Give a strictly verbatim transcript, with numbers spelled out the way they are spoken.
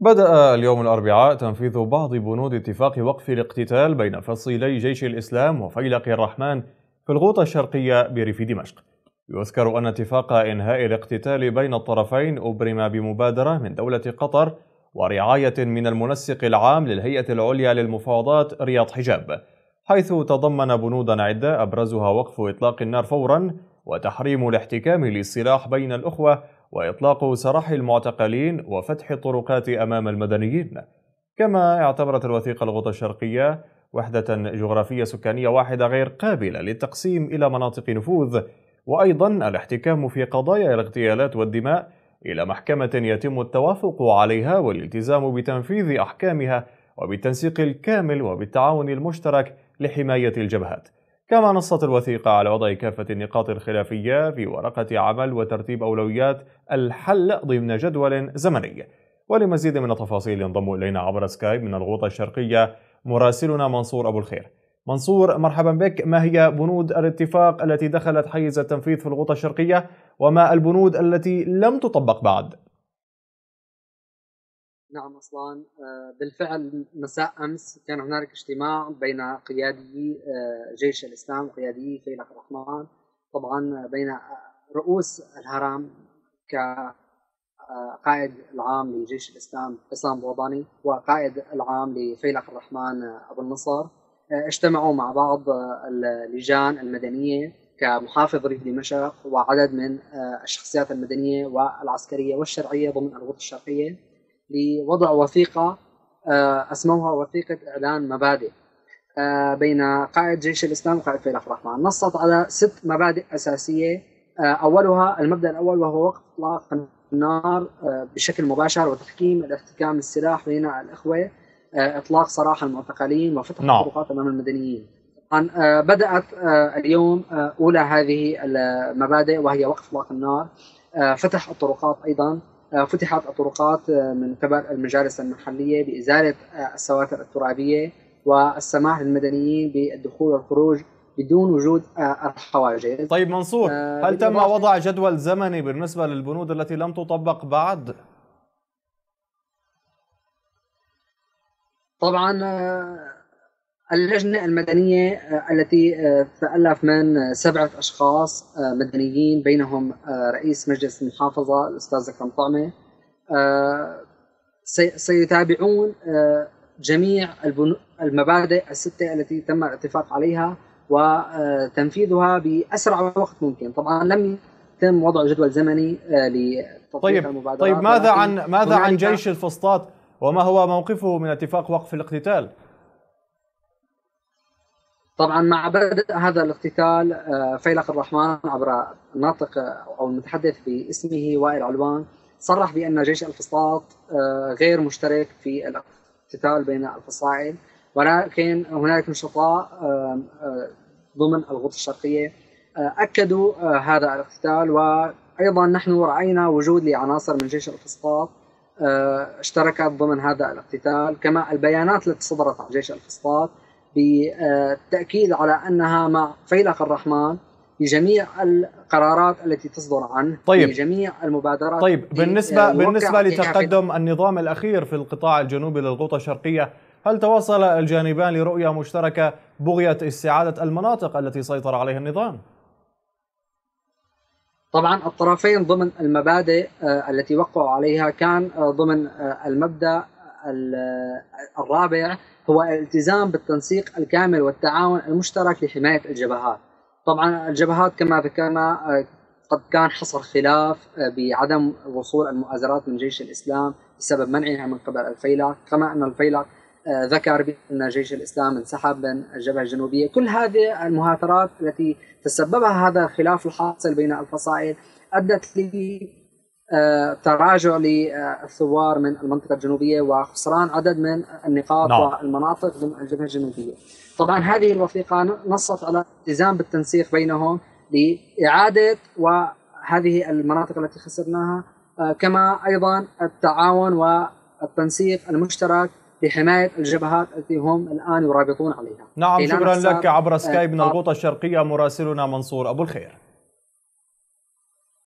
بدأ اليوم الأربعاء تنفيذ بعض بنود اتفاق وقف الاقتتال بين فصيلي جيش الإسلام وفيلق الرحمن في الغوطة الشرقية بريف دمشق. يذكر أن اتفاق إنهاء الاقتتال بين الطرفين أبرم بمبادرة من دولة قطر ورعاية من المنسق العام للهيئة العليا للمفاوضات رياض حجاب، حيث تضمن بنودا عدة أبرزها وقف إطلاق النار فورا وتحريم الاحتكام للسلاح بين الأخوة وإطلاق سراح المعتقلين وفتح الطرقات أمام المدنيين. كما اعتبرت الوثيقة الغوطة الشرقية وحدة جغرافية سكانية واحدة غير قابلة للتقسيم إلى مناطق نفوذ، وأيضا الاحتكام في قضايا الاغتيالات والدماء إلى محكمة يتم التوافق عليها والالتزام بتنفيذ أحكامها وبالتنسيق الكامل وبالتعاون المشترك لحماية الجبهات. كما نصت الوثيقة على وضع كافة النقاط الخلافية في ورقة عمل وترتيب أولويات الحل ضمن جدول زمني. ولمزيد من التفاصيل ينضم إلينا عبر سكايب من الغوطة الشرقية مراسلنا منصور أبو الخير. منصور، مرحبا بك. ما هي بنود الاتفاق التي دخلت حيز التنفيذ في الغوطة الشرقية، وما البنود التي لم تطبق بعد؟ نعم أصلا بالفعل مساء أمس كان هنالك اجتماع بين قيادي جيش الإسلام وقيادي فيلق الرحمن، طبعا بين رؤوس الهرم كقائد العام لجيش الإسلام عصام بوضاني وقائد العام لفيلق الرحمن أبو النصر. اجتمعوا مع بعض اللجان المدنية كمحافظ ريف دمشق وعدد من الشخصيات المدنية والعسكرية والشرعية ضمن الغوطة الشرقية لوضع وثيقة أسموها وثيقة إعلان مبادئ بين قائد جيش الإسلام وقائد فيلق الرحمن. نصت على ست مبادئ أساسية، أولها المبدأ الأول وهو وقف إطلاق النار بشكل مباشر وتحكيم الاحتكام السلاح بين الإخوة، إطلاق سراح المعتقلين وفتح نعم. الطرقات أمام المدنيين. بدأت اليوم أولى هذه المبادئ وهي وقف إطلاق النار، فتح الطرقات أيضا، فتحت الطرقات من قبل المجالس المحلية بإزالة السواتر الترابية والسماح للمدنيين بالدخول والخروج بدون وجود الحواجز. طيب منصور، هل تم وضع جدول زمني بالنسبة للبنود التي لم تطبق بعد؟ طبعا اللجنة المدنية التي تتألف من سبعة أشخاص مدنيين بينهم رئيس مجلس المحافظة الأستاذ أكرم طعمة سيتابعون جميع المبادئ الستة التي تم الاتفاق عليها وتنفيذها بأسرع وقت ممكن. طبعا لم يتم وضع جدول زمني لتطبيق طيب المبادرات. طيب ماذا عن ماذا عن جيش الفسطاط وما هو موقفه من اتفاق وقف الاقتتال؟ طبعا مع بدء هذا الاقتتال فيلق الرحمن عبر الناطق او المتحدث باسمه وائل علوان صرح بان جيش الفسطاط غير مشترك في الاقتتال بين الفصائل، ولكن هنالك نشطاء ضمن الغوطة الشرقية اكدوا هذا الاقتتال. وايضا نحن راينا وجود لعناصر من جيش الفسطاط اشتركت ضمن هذا الاقتتال، كما البيانات التي صدرت عن جيش الفسطاط بالتأكيد على أنها مع فيلق الرحمن بجميع القرارات التي تصدر عنه، طيب. بجميع المبادرات. طيب بالنسبة بالنسبة لتقدم النظام الأخير في القطاع الجنوبي للغوطة الشرقية، هل توصل الجانبان لرؤية مشتركة بغية استعادة المناطق التي سيطر عليها النظام؟ طبعا الطرفين ضمن المبادئ التي وقعوا عليها كان ضمن المبدأ الرابع هو الالتزام بالتنسيق الكامل والتعاون المشترك لحماية الجبهات. طبعا الجبهات كما ذكرنا قد كان حصل خلاف بعدم وصول المؤازرات من جيش الإسلام بسبب منعها من قبل الفيلق، كما أن الفيلق ذكر بأن جيش الإسلام انسحب من الجبهة الجنوبية. كل هذه المهاترات التي تسببها هذا الخلاف الحاصل بين الفصائل أدت لي تراجع للثوار من المنطقة الجنوبية وخسران عدد من النقاط نعم. والمناطق ضمن الجبهة الجنوبية. طبعا هذه الوثيقة نصت على الالتزام بالتنسيق بينهم لإعادة وهذه المناطق التي خسرناها، كما أيضا التعاون والتنسيق المشترك لحماية الجبهات التي هم الآن يرابطون عليها. نعم، شكرا لك عبر سكايب من الغوطة الشرقية مراسلنا منصور أبو الخير.